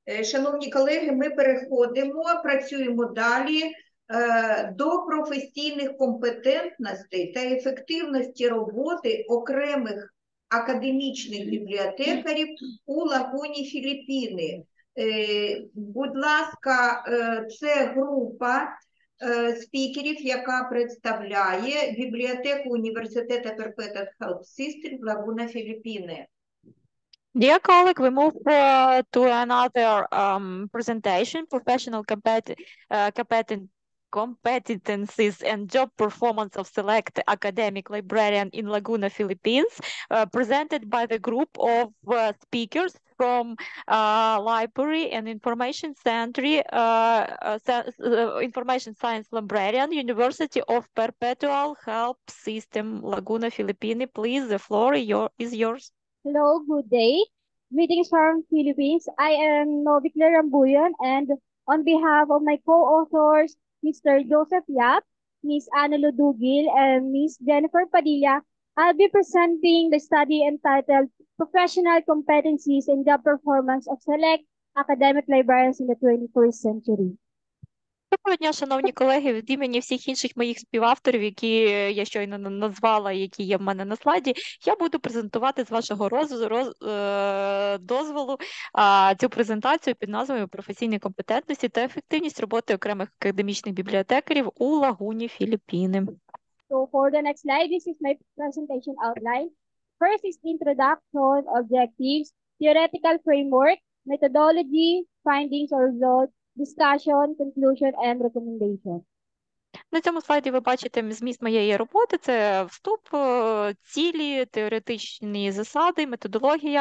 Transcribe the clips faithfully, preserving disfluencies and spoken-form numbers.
Шановні колеги, ми переходимо, працюємо далі до професійних компетентностей та ефективності роботи окремих академічних бібліотекарів у Лагуні Філіппіни. Будь ласка, це група спікерів, яка представляє бібліотеку університету Perpetual Health System в Лагуна Філіппіни. Dear colleague, we move uh, to another um, presentation, professional compet uh, competent competencies and job performance of select academic librarian in Laguna, Philippines, uh, presented by the group of uh, speakers from uh, Library and Information Center, uh, uh, Information Science Librarian, University of Perpetual Health System, Laguna, Philippines. Please, the floor your, is yours. Hello, good day. Greetings from Philippines. I am Novicler Rambuyan, and on behalf of my co-authors, Mister Joseph Yap, Miss Ana Ludugil, and Miss Jennifer Padilla, I'll be presenting the study entitled Professional Competencies and Job Performance of Select Academic Librarians in the twenty-first century. Доброго дня, шановні колеги, від імені всіх інших моїх співавторів, які я щойно назвала, які є в мене на слайді, я буду презентувати з вашого роз, роз, е, дозволу а, цю презентацію під назвою «Професійні компетентності та ефективність роботи окремих академічних бібліотекарів у Лагуні, Філіппіни». So for the next slide, this is my presentation outline. First is introduction, objectives, theoretical framework, methodology, findings or results, discussion, conclusion, and recommendation. На цьому слайді ви бачите зміст моєї роботи. Це вступ, цілі, теоретичні засади, методологія,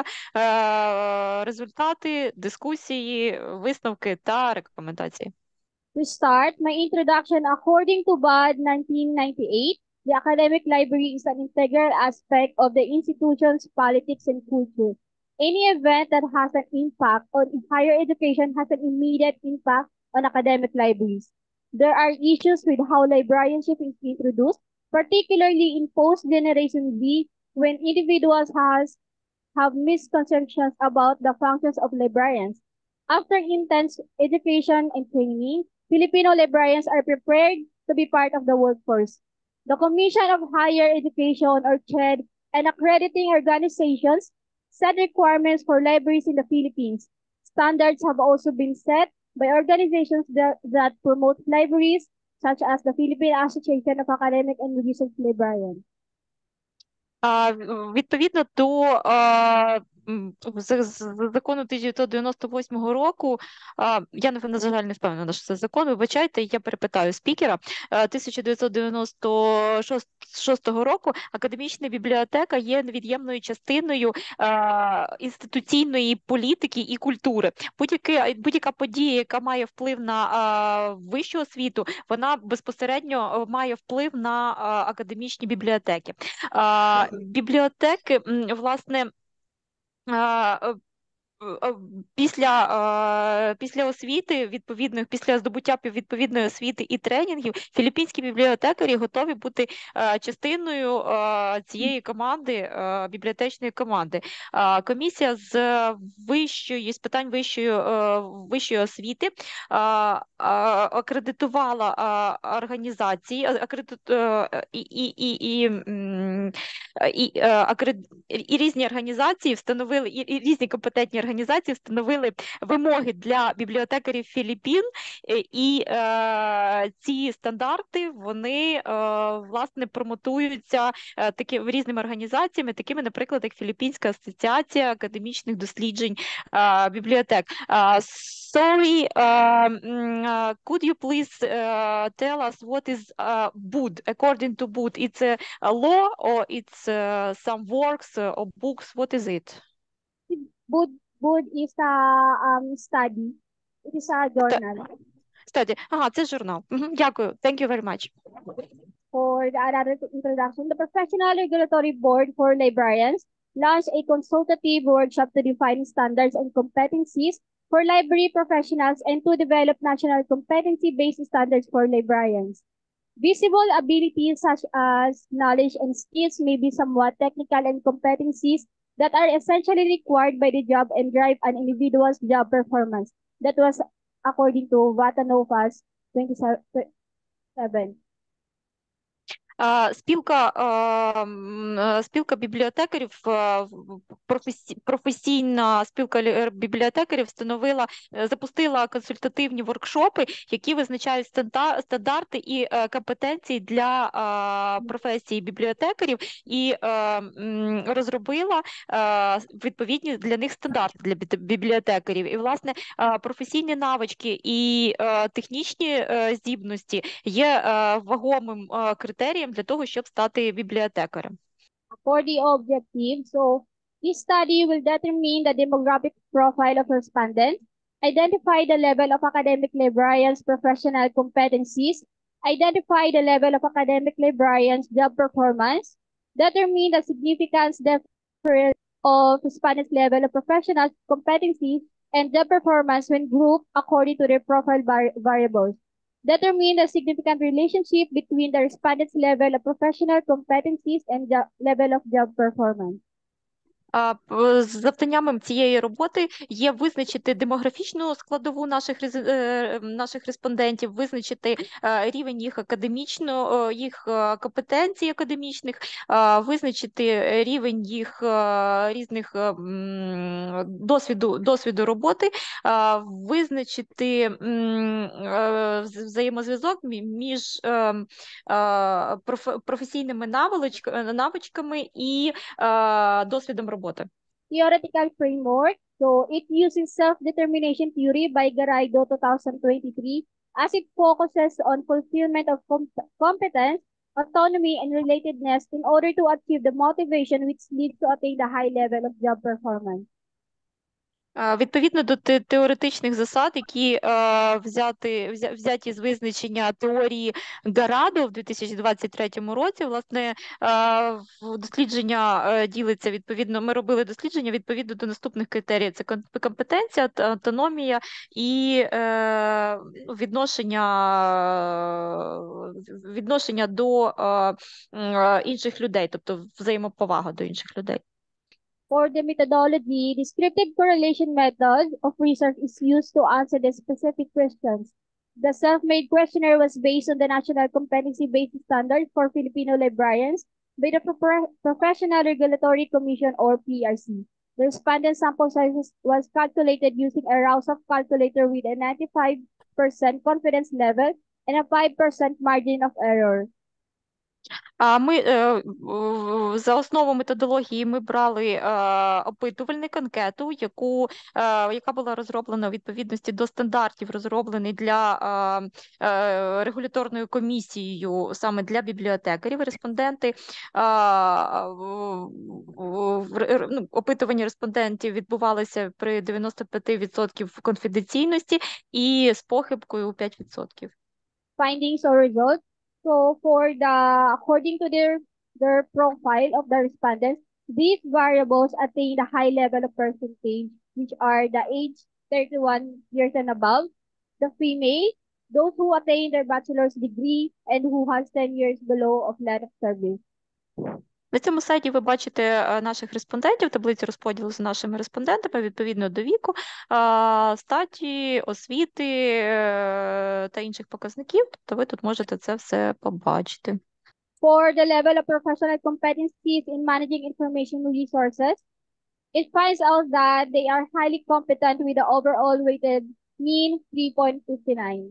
результати, дискусії, висновки та рекомендації. To start, my introduction, according to B A D nineteen ninety-eight, the academic library is an integral aspect of the institution's politics and culture. Any event that has an impact on higher education has an immediate impact on academic libraries. There are issues with how librarianship is introduced, particularly in post-Generation Z, when individuals has, have misconceptions about the functions of librarians. After intense education and training, Filipino librarians are prepared to be part of the workforce. The Commission of Higher Education, or C H E D, and accrediting organizations set requirements for libraries in the Philippines. Standards have also been set by organizations that, that promote libraries, such as the Philippine Association of Academic and Research Librarians. Uh, відповідно до uh, закону тисяча дев'ятсот дев'яносто восьмого року, я, на жаль, не впевнена, що це закон, вибачайте, я перепитаю спікера, тисяча дев'ятсот дев'яносто шостого року академічна бібліотека є невід'ємною частиною інституційної політики і культури. Будь-яка, будь-яка подія, яка має вплив на вищу освіту, вона безпосередньо має вплив на академічні бібліотеки. Бібліотеки, власне, Після, після освіти, відповідної, після здобуття відповідної освіти і тренінгів, філіппінські бібліотекарі готові бути частиною цієї команди, бібліотечної команди. Комісія з вищої, з питань вищої, вищої освіти акредитувала організації, акредит, і, і, і, і, і, акред, і різні організації встановили, і, і різні компетентні організації встановили вимоги для бібліотекарів Філіппін, і е, ці стандарти, вони, е, власне, промотуються е, такі, різними організаціями, такими, наприклад, як Філіппінська асоціація академічних досліджень е, бібліотек. Uh, sorry, uh, uh, could you please uh, tell us what is uh, B U D, according to B U D? It's a, a law or it's uh, some works uh, or books? What is it? B U D, B U D is a um, study. It is a journal. Study. Ага, це журнал. Mm-hmm. Дякую. Thank you very much. For the another introduction, the Professional Regulatory Board for Librarians launched a consultative workshop to define standards and competencies for library professionals and to develop national competency-based standards for librarians. Visible abilities such as knowledge and skills may be somewhat technical, and competencies that are essentially required by the job and drive an individual's job performance. That was according to Vatanovas twenty-seven. А, Спілка, а, м, е, спілка бібліотекарів, е, в- професі- професійна спілка лі- е, бібліотекарів встановила, е, запустила консультативні воркшопи, які визначають станта- стандарти і е, компетенції для а, професії бібліотекарів, і е, м, розробила е, відповідні для них стандарти для бі- бібліотекарів. І, власне, е, професійні навички і е, технічні е, здібності є е, вагомим е, критерієм для того, щоб стати бібліотекарем. For the objective, so this study will determine the demographic profile of respondents, identify the level of academic librarians' professional competencies, identify the level of academic librarians' job performance, determine the significance difference of respondents' level of professional competencies and job performance when grouped according to their profile var variables. Determine the significant relationship between the respondent's level of professional competencies and the level of job performance. А, п- з Завданням цієї роботи є визначити демографічну складову наших рез- е, наших респондентів, визначити е, рівень їх академічно, е, їх е, компетенцій академічних, е, визначити рівень їх е, різних е, м, досвіду, досвіду роботи, е, визначити м, е, вз- взаємозв'язок мі- між е, е, проф- професійними навичками, навичками і е, досвідом роботи. Theoretical framework. So it uses self-determination theory by Garrido twenty twenty-three as it focuses on fulfillment of com competence, autonomy, and relatedness in order to achieve the motivation which leads to attain the high level of job performance. Е, Відповідно до те- теоретичних засад, які е, взяти, взя- взяті з визначення теорії Гарадо в дві тисячі двадцять третьому році, власне, е, в дослідження е, ділиться відповідно. Ми робили дослідження відповідно до наступних критеріїв: це ком- компетенція, ат- автономія і е, ну, відношення, е, відношення до е, м, е, інших людей, тобто взаємоповага до інших людей. For the methodology, descriptive correlation method of research is used to answer the specific questions. The self-made questionnaire was based on the National Competency-Based Standard for Filipino Librarians by the Pro- Professional Regulatory Commission or P R C. The respondent sample size was calculated using a Rousseff calculator with a ninety-five percent confidence level and a five percent margin of error. А ми е, в- за основу методології ми брали е, опитувальник анкету, яку, е, яка була розроблена у відповідності до стандартів, розроблений для е, е, регуляторною комісією саме для бібліотекарів. Респонденти е, в- в- в- р- ну, опитування респондентів відбувалося при дев'яносто п'ять відсотків конфіденційності і з похибкою у п'ять відсотків. Findings or results. So for the according to their their profile of the respondents, these variables attain the high level of percentage, which are the age thirty-one years and above, the female, those who attain their bachelor's degree, and who has ten years below of length of service. На цьому сайті ви бачите е, наших респондентів, таблицю розподілу з нашими респондентами відповідно до віку, е, статі, освіти е, та інших показників. Тобто ви тут можете це все побачити. For the level of professional competencies in managing information resources, it finds out that they are highly competent with the overall weighted mean three point five nine.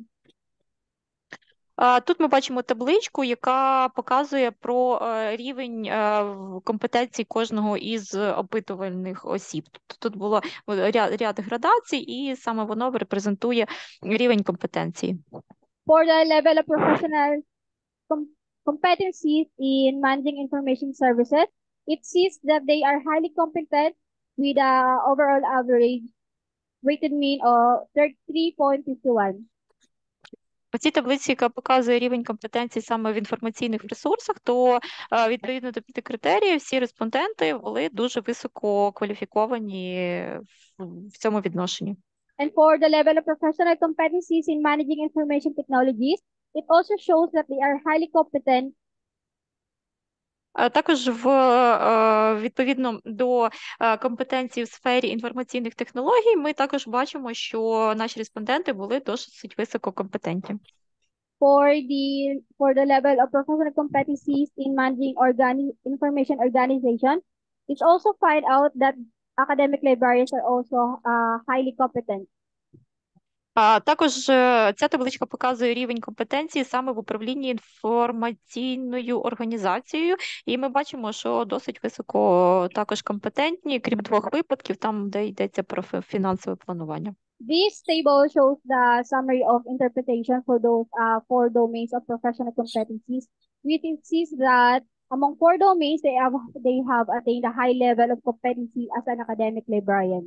Е, Тут ми бачимо табличку, яка показує про е, рівень е, в- компетенцій кожного із опитувальних осіб. Тобто тут було ряд, ряд градацій, і саме воно репрезентує рівень компетенції. For the level of professional com- competencies in managing information services, it sees that they are highly competent with a overall average weighted mean of thirty-three point five one. По цій таблиці, яка показує рівень компетенції саме в інформаційних ресурсах, то е, відповідно до п'яти критеріїв всі респонденти були дуже високо кваліфіковані в, в цьому відношенні. And for the level of professional competencies in managing information technologies, it also shows that they are highly competent А також в е, відповідно до е, компетенцій в сфері інформаційних технологій, ми також бачимо, що наші респонденти були досить висококомпетентні. For the for the level of professional competencies in managing organi information organization, it's also find out that academic librarians are also uh, highly competent. А також е, ця табличка показує рівень компетенції саме в управлінні інформаційною організацією, і ми бачимо, що досить високо також компетентні, крім двох випадків, там, де йдеться про фі- фінансове планування. This table shows the summary of interpretation for those uh, four domains of professional competencies. We can see that among four domains, they have they have attained a high level of competency as an academic librarian.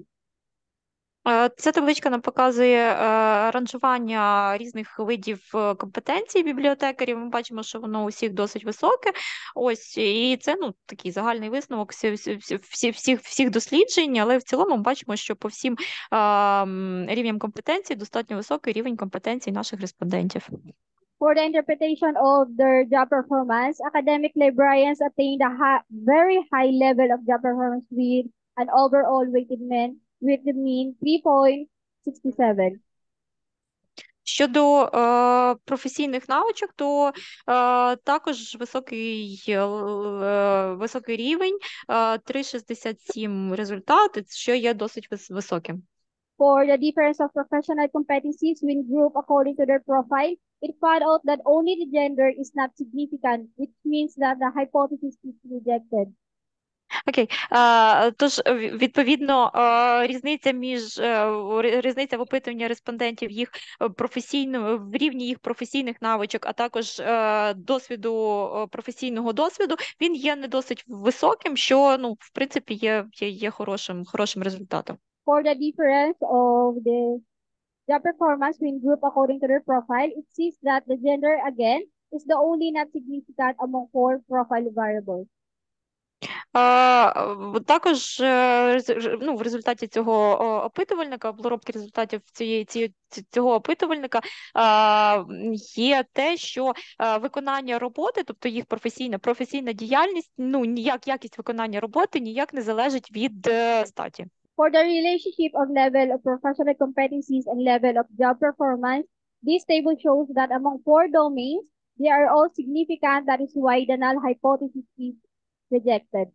Е, Ця табличка нам показує е, ранжування різних видів е, компетенцій бібліотекарів. Ми бачимо, що воно у всіх досить високе. Ось, і це ну, такий загальний висновок всі, всі, всі, всіх, всіх досліджень, але в цілому ми бачимо, що по всім е, м, рівням компетенцій достатньо високий рівень компетенцій наших респондентів. For the interpretation of their job performance, academic librarians attained a hi- very high level of job performance with an overall weighted mean with the mean three point six seven. Щодо е, професійних навичок, то е, також високий, е, е, високий рівень, е, три шістдесят сім результат, що є досить вис- високим. For the difference of professional competencies when grouped according to their profile, it found out that only the gender is not significant, which means that the hypothesis is rejected. Окей, е, тож е, ві- відповідно е, різниця між е, в- ри- різниця в опитуванні респондентів їх е, професійно в рівні їх професійних навичок, а також е, досвіду е, професійного досвіду, він є не досить високим, що ну в принципі є, є, є хорошим, хорошим результатом. For the difference of the job performance when grouped according to their profile, it sees that the gender again is the only not significant among four profile variables. А, в- Також е, рез- ж- ну, в результаті цього о, опитувальника, обробки результатів цієї, цієї, ці- цього опитувальника а, м, є те, що а, виконання роботи, тобто їх професійна, професійна діяльність, ну, ніяк якість виконання роботи ніяк не залежить від е, статі. For the relationship of level of professional competencies and level of job performance, this table shows that among four domains, they are all significant. That is why the null hypothesis is rejected.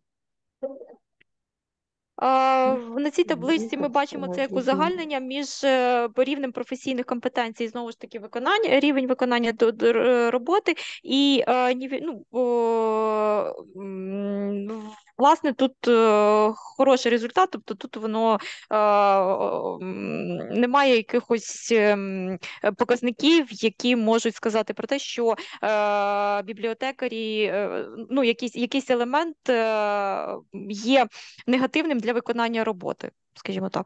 А, в- На цій табличці ми бачимо це як узагальнення між е, по рівнем професійних компетенцій, знову ж таки, виконання, рівень виконання до, до р- роботи і е, ніві- ну, о, м, в- власне тут е, хороший результат, тобто тут воно е, о, м, немає якихось ем, показників, які можуть сказати про те, що е, бібліотекарі, е, ну, якийсь, якийсь елемент е, є негативним для виконання роботи, скажімо так.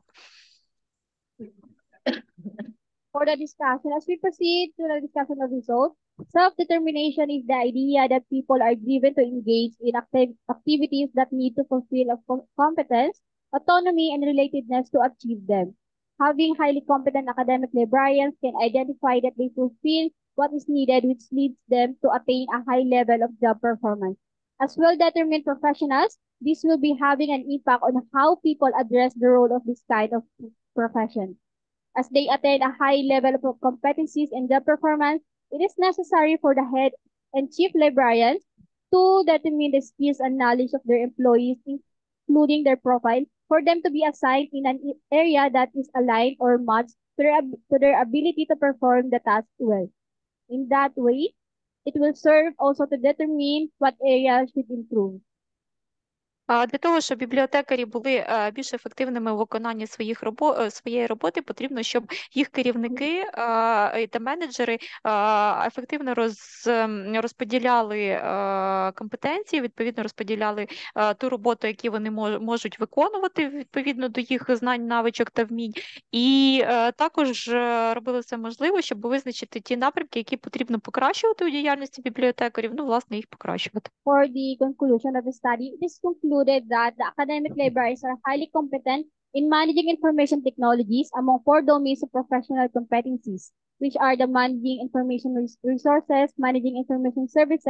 For the discussion, as we proceed to the discussion of results, self-determination is the idea that people are driven to engage in activ activities that need to fulfill a co- competence, autonomy, and relatedness to achieve them. Having highly competent academic librarians can identify that they fulfill what is needed, which leads them to attain a high level of job performance. As well-determined professionals, this will be having an impact on how people address the role of this kind of profession. As they attain a high level of competencies and job performance, it is necessary for the head and chief librarians to determine the skills and knowledge of their employees, including their profile, for them to be assigned in an area that is aligned or matched to their, ab- to their ability to perform the task well. In that way, it will serve also to determine what areas should improve. А для того, щоб бібліотекарі були е, більш ефективними у виконанні своїх робо... е, своєї роботи, потрібно, щоб їх керівники е, та менеджери е, ефективно роз... ем, розподіляли е, компетенції, відповідно розподіляли е, ту роботу, яку вони мож... можуть виконувати відповідно до їх знань, навичок та вмінь, і е, також е, робили все можливе, щоб визначити ті напрямки, які потрібно покращувати у діяльності бібліотекарів, ну, власне, їх покращувати. For the conclusion of the study, it is concluded that the academic librarians are highly competent in managing information technologies among four domains of professional competencies, which are the managing information res- resources, managing information services,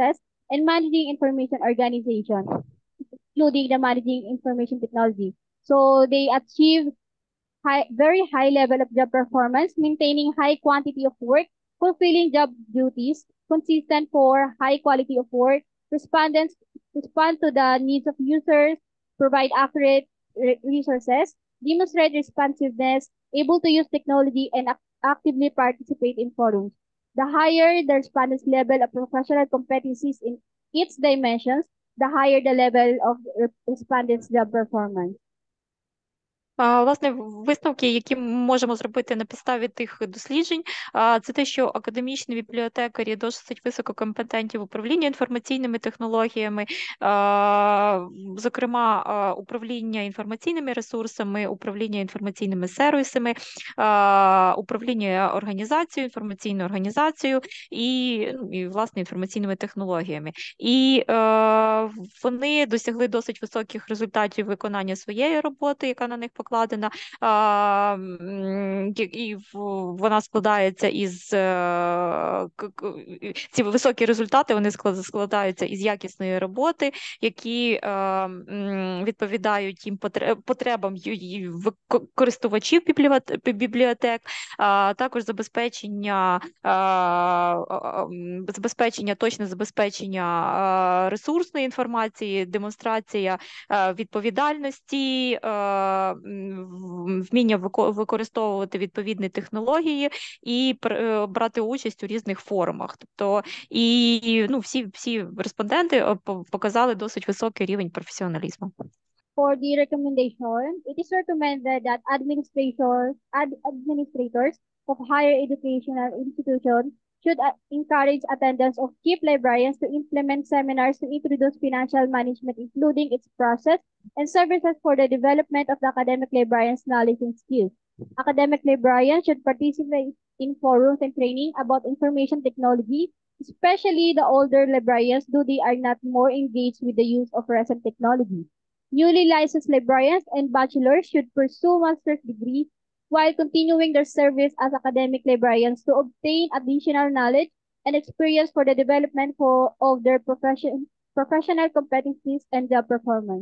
and managing information organization, including the managing information technology. So they achieve high, very high level of job performance, maintaining high quantity of work, fulfilling job duties, consistent for high quality of work, respondents respond to the needs of users, provide accurate re- resources, demonstrate responsiveness, able to use technology, and ac- actively participate in forums. The higher the respondent's level of professional competencies in its dimensions, the higher the level of re- respondent's job performance. А, Власне, висновки, які ми можемо зробити на підставі тих досліджень, а, це те, що академічні бібліотекарі досить висококомпетентні в управлінні інформаційними технологіями, а, зокрема, а, управління інформаційними ресурсами, управління інформаційними сервісами, а, управління організацією, інформаційною організацією і, ну, і власне, інформаційними технологіями. І е, вони досягли досить високих результатів виконання своєї роботи, яка на них покладена. А, м, і- і в- вона складається із е, к- к- ці високі результати, вони склад- складаються із якісної роботи, які е, м, відповідають їм потре- потребам ю- ю- вик- користувачів бібліот- бібліотек, а також забезпечення, а, а, м, забезпечення, точне забезпечення а, ресурсної інформації, демонстрація а, відповідальності, а, м, в- вміння вико- використовувати відповідні технології і пр- е, брати участь у різних форумах. Тобто, і ну, всі, всі респонденти е, по- показали досить високий рівень професіоналізму. For the recommendation, it is recommended that administrators, ad- administrators of higher educational institutions should uh, encourage attendance of chief librarians to implement seminars to introduce financial management, including its process and services for the development of the academic librarians' knowledge and skills. Academic librarians should participate in forums and training about information technology, especially the older librarians, though they are not more engaged with the use of recent technology. Newly licensed librarians and bachelors should pursue master's degree while continuing their service as academic librarians to obtain additional knowledge and experience for the development for, of their profession, professional competencies and job performance.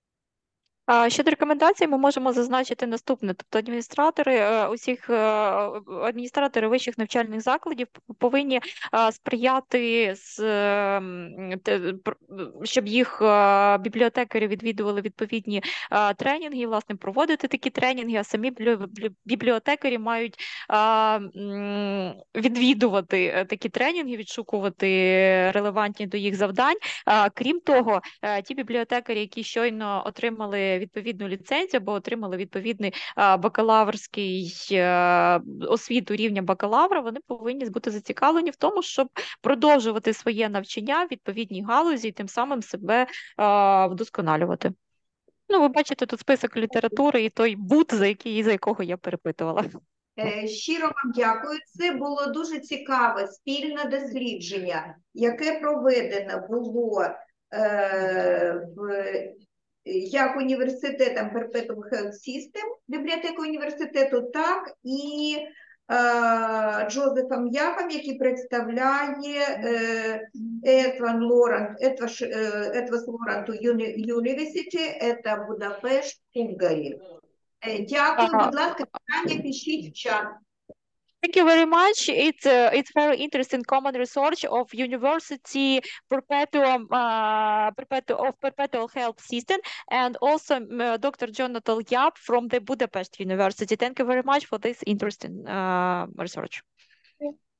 А щодо рекомендацій, ми можемо зазначити наступне. Тобто адміністратори е, усіх е, адміністратори вищих навчальних закладів повинні е, сприяти, з, е, м, те- пр- щоб їх е, бібліотекарі відвідували відповідні е, тренінги, власне, проводити такі тренінги, а самі біблі- біблі- бібліотекарі мають е, м, відвідувати е, такі тренінги, відшукувати релевантні до їх завдань. А, Крім того, е, ті бібліотекарі, які щойно отримали відповідну ліцензію або отримали відповідний а, бакалаврський е, освіту рівня бакалавра, вони повинні бути зацікавлені в тому, щоб продовжувати своє навчання в відповідній галузі і тим самим себе а, вдосконалювати. Ну, ви бачите тут список літератури і той бут, за який, за якого я перепитувала. Е, Щиро вам дякую. Це було дуже цікаве спільне дослідження, яке проведено було е, в, як університетом Perpetuum Health System, бібліотека університету, так і е, Джозефом Яхом, який представляє е, Етван Лорент, Етваш, е, Етвас Лорент University, це Будапешт, Унгарі. Е, Дякую, А, будь ласка, питання пишіть в чат. Thank you very much. It's uh, it's very interesting common research of University Perpetuum uh, Perpetu of Perpetual Health System and also uh, Doctor Jonathan Yap from the Budapest University. Thank you very much for this interesting uh, research.